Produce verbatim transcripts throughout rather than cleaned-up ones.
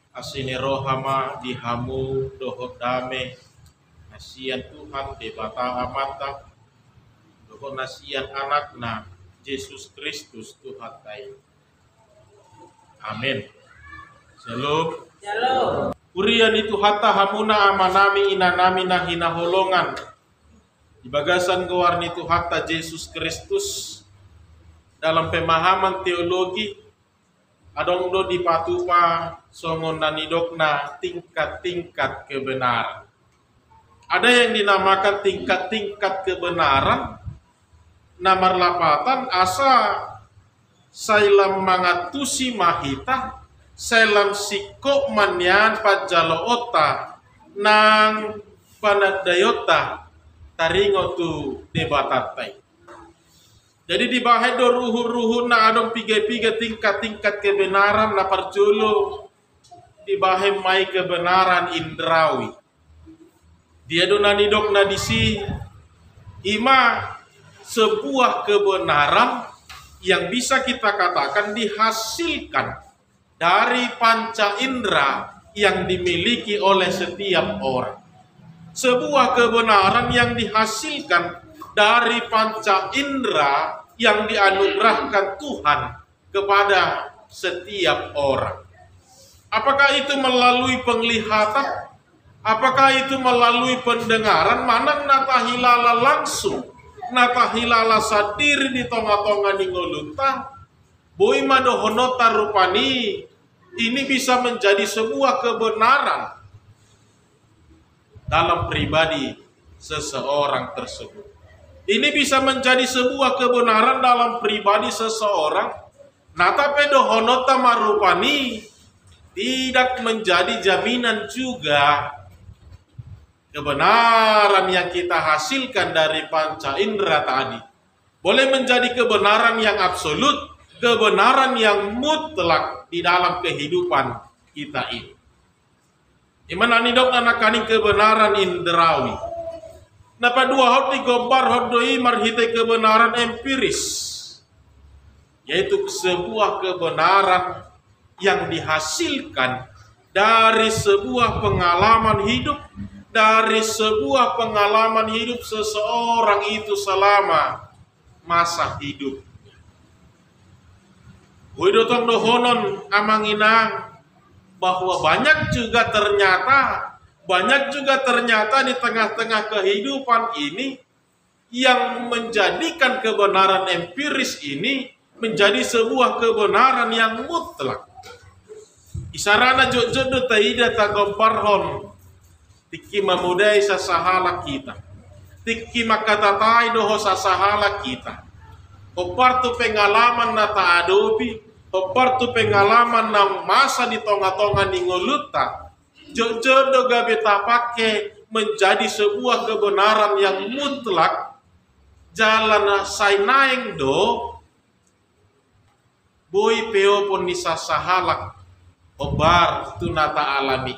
Asini rohama dihamu dohot dame nasian Tuhan debata amata dohot nasian anakna Yesus Kristus Tuhan tai. Amin. Shalom. Shalom. Urian itu hatta hamuna amanami inanami nahina holongan. Di bagasan gowarni itu hatta Yesus Kristus dalam pemahaman teologi adong do dipatupa songon nanidokna tingkat-tingkat kebenaran. Ada yang dinamakan tingkat-tingkat kebenaran. Namar lapatan asa sailam mangatusi mahita sailam sikok manyan pajalo ota nang panadayota taringo tu debatatai. Jadi di bahai do ruhu-ruhu na adong piga-piga tingkat-tingkat kebenaran na parjolo di bahai mai kebenaran indrawi. Dia do nanidok na disi ima sebuah kebenaran yang bisa kita katakan dihasilkan dari panca indera yang dimiliki oleh setiap orang. Sebuah kebenaran yang dihasilkan dari panca indera yang dianugerahkan Tuhan kepada setiap orang. Apakah itu melalui penglihatan? Apakah itu melalui pendengaran? Manang nata hilala langsung, nata hilala sadiri di tonga-tonga ningoluta. Boy madohonota rupani ini bisa menjadi sebuah kebenaran dalam pribadi seseorang tersebut. Ini bisa menjadi sebuah kebenaran dalam pribadi seseorang. Natape dohonota marupani tidak menjadi jaminan juga kebenaran yang kita hasilkan dari panca indera tadi boleh menjadi kebenaran yang absolut, kebenaran yang mutlak di dalam kehidupan kita ini. Iman anidok anakani kebenaran indrawi. Napa dua hot digobar hot doi marhite kebenaran empiris, yaitu sebuah kebenaran yang dihasilkan dari sebuah pengalaman hidup, dari sebuah pengalaman hidup seseorang itu selama masa hidup. Widotong dohonon amanginang bahwa banyak juga ternyata banyak juga ternyata di tengah-tengah kehidupan ini yang menjadikan kebenaran empiris ini menjadi sebuah kebenaran yang mutlak. Isarana jodoh taida tagomparhon tiki mamudai sasahala kita, tiki makatatai doho sasahala kita. Opartu pengalaman nata adopi, opartu pengalaman na masa di tonga-tonga ningoluta. Jodoh gabe tapake menjadi sebuah kebenaran yang mutlak. Jalan sainaeng do boy peo pun nisa sahalak obar tunata alami.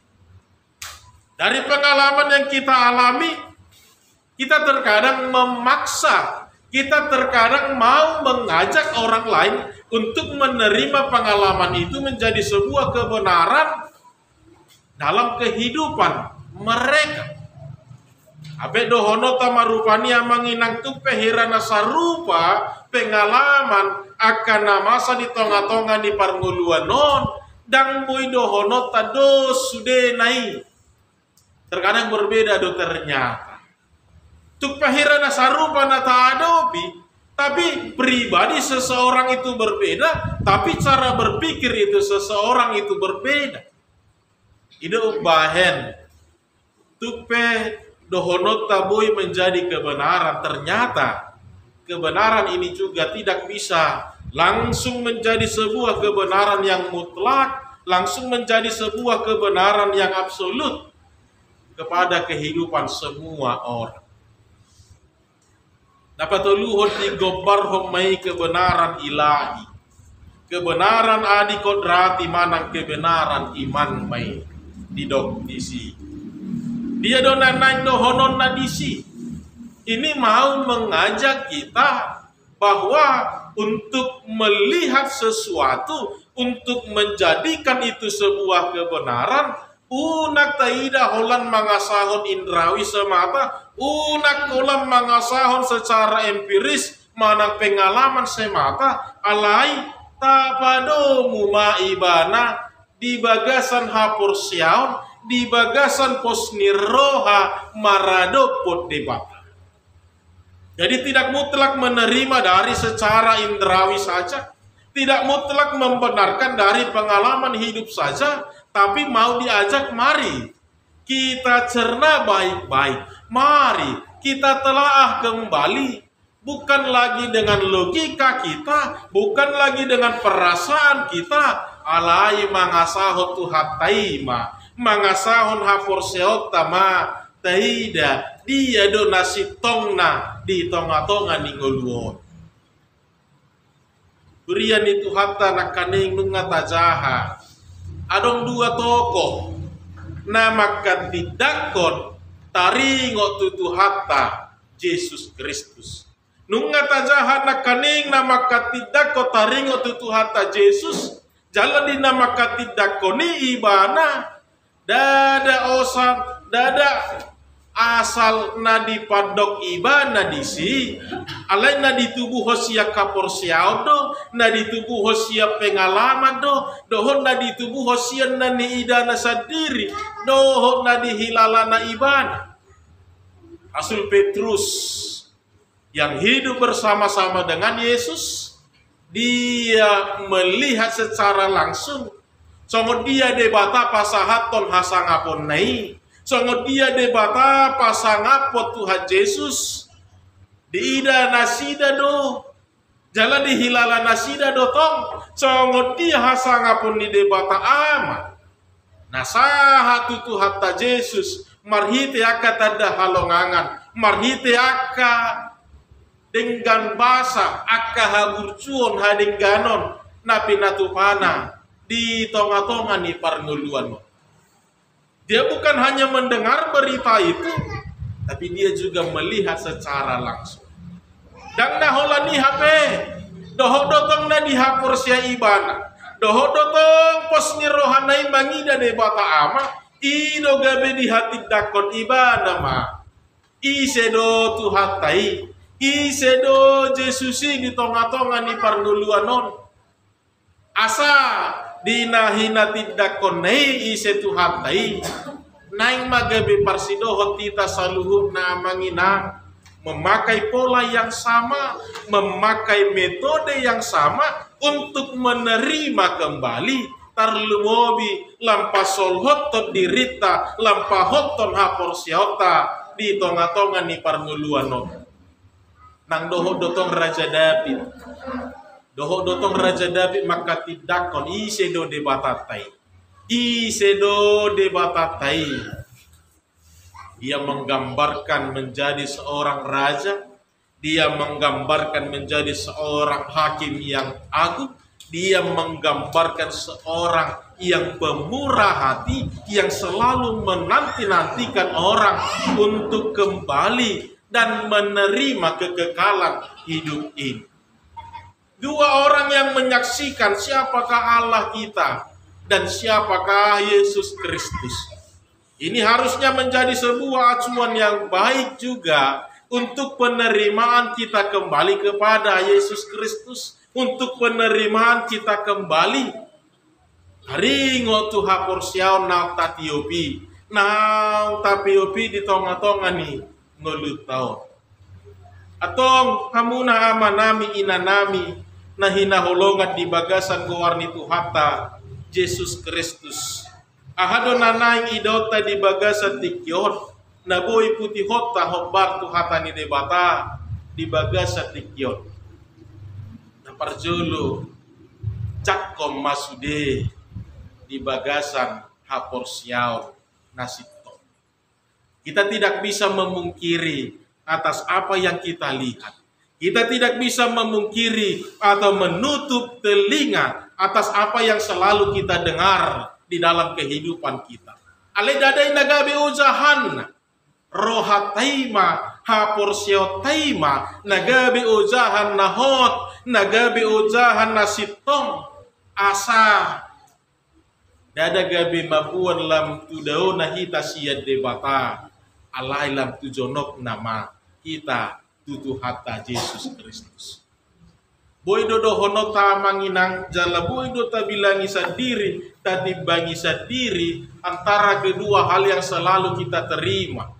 Dari pengalaman yang kita alami, kita terkadang memaksa, kita terkadang mau mengajak orang lain untuk menerima pengalaman itu menjadi sebuah kebenaran dalam kehidupan mereka. Abe dohono tamarupani amanginang tu pehirana sarupa pengalaman akan namasa di tonga-tonga di parnguluan non dan boy dohono tado sude nai. Terkadang berbeda do ternyata. Tu pehirana sarupa nata adopi, tapi pribadi seseorang itu berbeda, tapi cara berpikir itu seseorang itu berbeda. Ide bahen tupe dohonot taboy menjadi kebenaran. Ternyata kebenaran ini juga tidak bisa langsung menjadi sebuah kebenaran yang mutlak, langsung menjadi sebuah kebenaran yang absolut kepada kehidupan semua orang. Dapat luhut digobar homai kebenaran ilahi, kebenaran adi kodrati manang kebenaran iman mai didok disi. Dia donanang dohonon nadisi. Ini mau mengajak kita bahwa untuk melihat sesuatu, untuk menjadikan itu sebuah kebenaran, unak taida holan mangasahon indrawi semata, unak holan mangasahon secara empiris, manang pengalaman semata, alai tapadomu maibana, di bagasan hapur siaon, di bagasan posniroha marado pot debata. Jadi tidak mutlak menerima dari secara indrawi saja, tidak mutlak membenarkan dari pengalaman hidup saja, tapi mau diajak mari kita cerna baik-baik, mari kita telaah kembali, bukan lagi dengan logika kita, bukan lagi dengan perasaan kita, alai mangasahon tuhat taima, mangasahon hapor seotama taida, dia do nasi tongna di tonga-tonga ni ngoluon. Berian itu hatta nakaning nungata jaha. Adong dua tokoh nama katidakon taringo tutu hatta Yesus Kristus. Nungata jaha nakaning nama katidakon taringo tutu hatta Yesus. Jalan di nama katidakoni ibana. Dada osan, dada asal nadi padok iba nadisi alai nadi tubuh hosia kapor siao do nadi tubuh hosia pengalaman do dohon nadi tubuh hosia nani idana sadiri dohon nadi hilalana ibana. Rasul Petrus yang hidup bersama-sama dengan Yesus, dia melihat secara langsung songo dia debata pasahaton hasangapon nai, songo dia debata pasangapot Tuhan Yesus di ida nasida do jalan di hilala nasida do tong songo dia hasangapon di debata ama nasaha tutu hatta Yesus marhite aka tada halongangan marhite aka dengan basa aka haburcuon hadingganon napi natupana di tonga-tonga ni parnguluan. Dia bukan hanya mendengar berita itu, tapi dia juga melihat secara langsung. Dan naholani hape, doho dotong na dihapur sia ibana, doho dotong pos ni rohanai mangida de bata ama, ido gabe di hati dakon ibana ma, isedo tuhatai, isedo Jesusi di tonga-tonga ni parnguluan non, asa dinahina tidak konei ise tuhatai naing magabe parsido hotita saluhut na mangina memakai pola yang sama, memakai metode yang sama untuk menerima kembali tarlumobi lampa solhotot dirita lampa hoton hapor siota di tonga-tonga ni parnguluan nang doho dotong Raja David. Doho dotong Raja David maka tidakon isedo de batatai. Isedo de batatai. Dia menggambarkan menjadi seorang raja. Dia menggambarkan menjadi seorang hakim yang agung. Dia menggambarkan seorang yang pemurah hati, yang selalu menanti-nantikan orang untuk kembali dan menerima kekekalan hidup ini. Dua orang yang menyaksikan siapakah Allah kita dan siapakah Yesus Kristus. Ini harusnya menjadi sebuah acuan yang baik juga untuk penerimaan kita kembali kepada Yesus Kristus, untuk penerimaan kita kembali. Haringo tu hapor siao nau tatiopi, nau tapiopi di tonga-tonga ni ngolut tao. Atong hamuna amanami inanami na hinaholongan di bagasan gowarni tuhata Yesus Kristus. Ahado nanaing idota di bagasan tikyon na boy putih hota hobar tuhata ni debata di bagasan tikyon. Na parjolo cakom masude di bagasan hapor siao nasito. Kita tidak bisa memungkiri atas apa yang kita lihat. Kita tidak bisa memungkiri atau menutup telinga atas apa yang selalu kita dengar di dalam kehidupan kita. Ale dadai nagabe ujahan rohataima haporsiotaima nagabe ujahan nahot nagabe ujahan nasitong asa dada gabe mabuan lam tudao na hita siya debata alay lam tujonok nama kita tutu hatta Yesus Kristus. Boy dodo hono ta manginang jala boy do ta bilangi sendiri tadi bangi sendiri antara kedua hal yang selalu kita terima.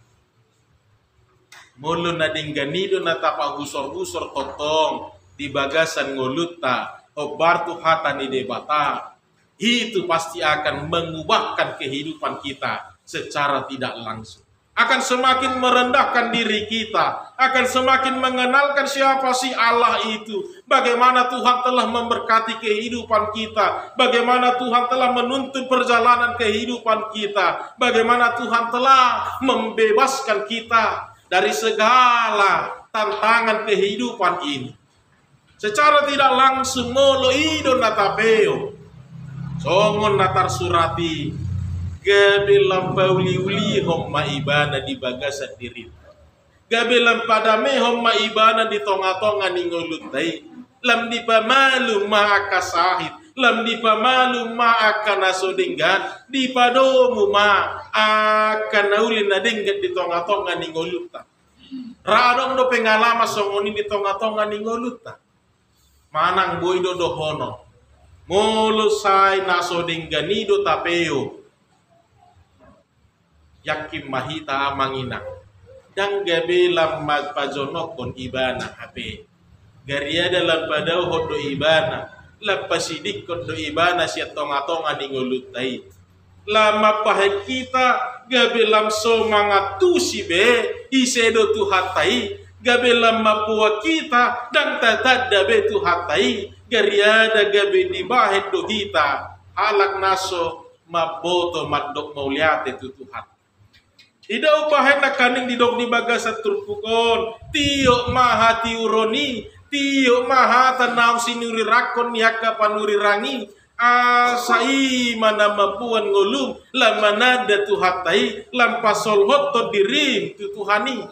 Mulu na dingganido na tapa husor-husor kotong di bagasan ngoluta obar tu hata ni debata. Itu pasti akan mengubahkan kehidupan kita secara tidak langsung. Akan semakin merendahkan diri kita, akan semakin mengenalkan siapa sih Allah itu, bagaimana Tuhan telah memberkati kehidupan kita, bagaimana Tuhan telah menuntun perjalanan kehidupan kita, bagaimana Tuhan telah membebaskan kita dari segala tantangan kehidupan ini. Secara tidak langsung molo ido natapeo, songon natar surati, gabe lampau liuli homma ibana di bagasan diri. Gabe lampada me homma ibana di tonga-tonga ningolutai. Lam di pamalu ma akasahit. Lam di pamalu ma akanasodinggan. Di padomu ma akanaulin na dinggat di tonga-tonga ningoluta. Radong do pengalama songoni di tonga-tonga ningoluta. Manang boy do dohono. Molo say nasodingganido tapeo. Yakin mahita amangina dan gabe lam magpajonok kon ibana hape garia dalam padau hodo ibana lapasidik kon do ibana siya tonga-tonga ningolutai lama pahe kita gabe lam somangatu si be isedo tu hatai gabe lam mapua kita dan tatadda be tu hatai garia da gabe di bahe do kita halak naso maboto madok mauliate tu Tuhan. Ida upahen na kaning didok di bagasat turpukon, tiyo maha tiuroni, tiyo maha tanaw sinuri rakon yaka panuri rangi, asai mana mapuan ngulum, lamanada tuhatai, lampasol hoto dirim tutuhani.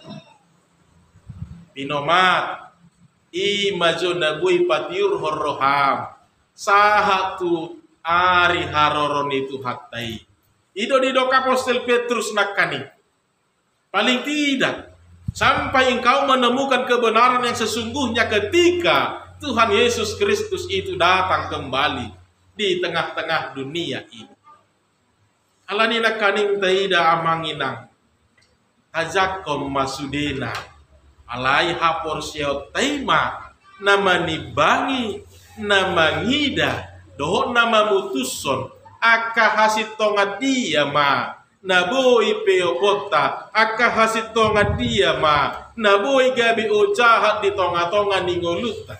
Pinomat, i majo nabui patiur horroham, sahatu ari haroroni tuhatai. Ido didok Apostol Petrus nakani. Paling tidak, sampai engkau menemukan kebenaran yang sesungguhnya ketika Tuhan Yesus Kristus itu datang kembali di tengah-tengah dunia ini. Alanina kaning taida amanginang, hajakom masudena, alai hapor siot taima, nama nibangi, nama ngida, doho nama mutuson, aka hasit tonga dia ma. Naboi peopota aka hasit tonga dia ma naboi gabi o jahat di tonga-tonga ningoluta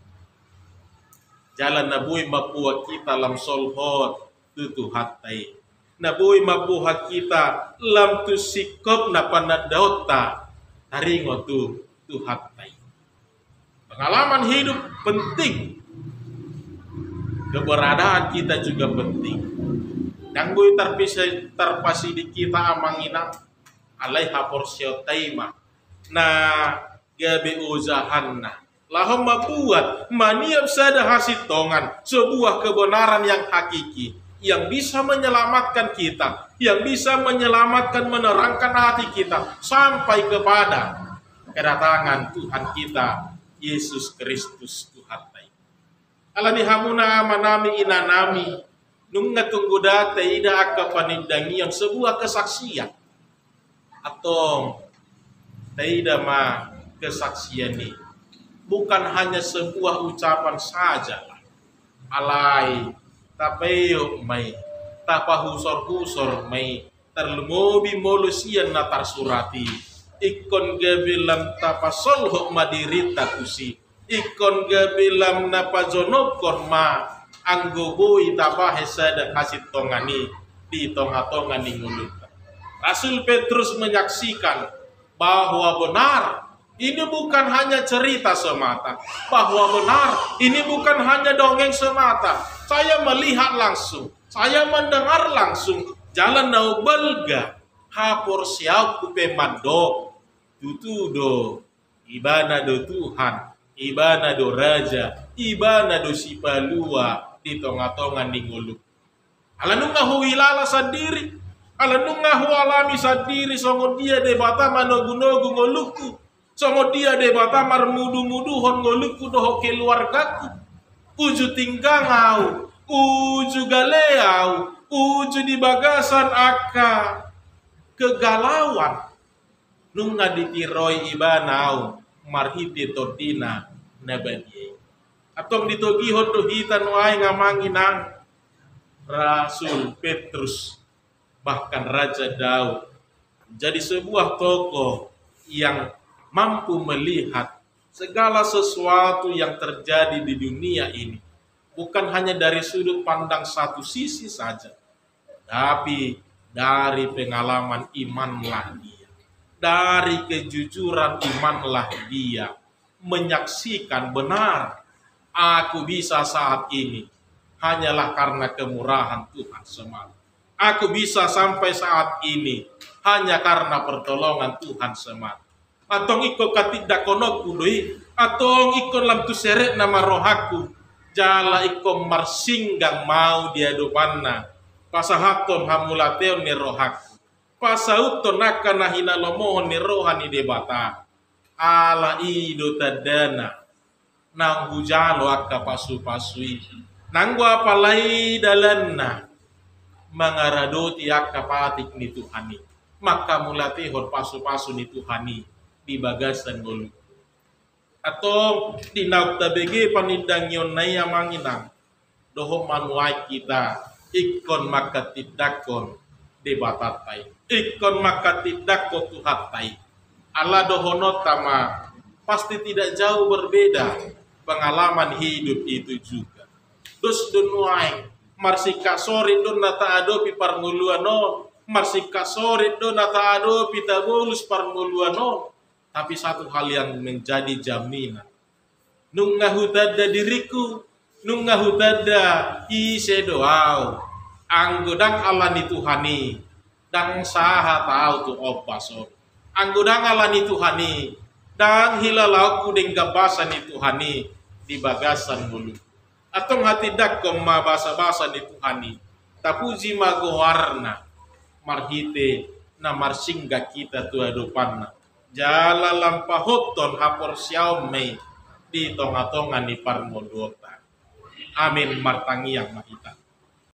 jalan naboi mapua kita lam solhot tutu hatai naboi mapua kita lam tu sikop na panadauta taringo tu tu hatai. Pengalaman hidup penting, keberadaan kita juga penting. Yang gue terpisah terpasi di kita amanginang alai hapor taima na gabe uzahanna lahom mabuat maniap sada hasit tongan sebuah kebenaran yang hakiki yang bisa menyelamatkan kita, yang bisa menyelamatkan menerangkan hati kita sampai kepada kedatangan Tuhan kita Yesus Kristus Tuhan. Alani hamuna manami inanami nunga tunggu data ida akka panindangi yang sebuah kesaksian atau tidak ma kesaksian ini bukan hanya sebuah ucapan saja alai tapeo mai tapa husor-husor mai terlemobi molusian natar surati ikon gabilam tapa solho madirita kusi ikon gabilam napa jonokon ma anggoboi tapa hesada hasit tongani di tonga-tongani mulut. Rasul Petrus menyaksikan bahwa benar ini bukan hanya cerita semata, bahwa benar ini bukan hanya dongeng semata. Saya melihat langsung, saya mendengar langsung jalan nau belga hapor siau kupe mado tutudo ibana do Tuhan, ibana do Raja, ibana do Sipalua di tonga-tonga ni ngulu. Ala nunga huilala sendiri, ala nunga hualami sendiri, songo dia de batama nogu-nogu ngoluku, songo dia de batama mudu-muduhon ngoluku doho keluargaku, uju tinggangau, uju galeau, uju di bagasan aka kegalauan, nunga ditiroi ibanau, marhiti todina nebedi. Atong ditogihon do hitan wae ngamanginang Rasul Petrus, bahkan Raja Daud, jadi sebuah tokoh yang mampu melihat segala sesuatu yang terjadi di dunia ini, bukan hanya dari sudut pandang satu sisi saja, tapi dari pengalaman imanlah dia, dari kejujuran imanlah dia, menyaksikan benar, aku bisa saat ini hanyalah karena kemurahan Tuhan semata. Aku bisa sampai saat ini hanya karena pertolongan Tuhan semata. Atong iko katidak konoku doi, atong iko lam tu seret nama rohaku, jala iko marsinggang mau dia depanna. Pasahaton hamulateo ni rohaku. Pasauton nakana hina lomohon ni rohani debata. Ala ido tadana. Nang hujalo akka pasu-pasui. Nangwa palai dalanna mangaradoti akka patik ni Tuhani. Maka mulatihon pasu-pasu ni Tuhani di bagasan golu. Atau di nautabege panindang yon na yamanginang doho manuai kita ikon maka tidakon debatatay. Ikon maka tidakon tuhatay. Ala dohono tama pasti tidak jauh berbeda pengalaman hidup itu juga. Dus dunwaing marsika sore don nata adopi parmuluano, marsika sore don nata adopi tabulus parmuluano. Tapi satu hal yang menjadi jaminan, nung ngahutada diriku, nung ngahutada ise doau, anggodang Allah ni Tuhani, dang saha tahu tu opason, anggodang Allah ni Tuhani, dang hilalauku deng gabasa ni Tuhani di bagasan mulu. Atong hati dak koma basa-basa di Tuhani, tapuji magowarna, marhite na marsingga kita tu adupanna. Jala lampahoton hapor siaumei di tonga-tonga ni parmodota. Amin martangi yang mahita.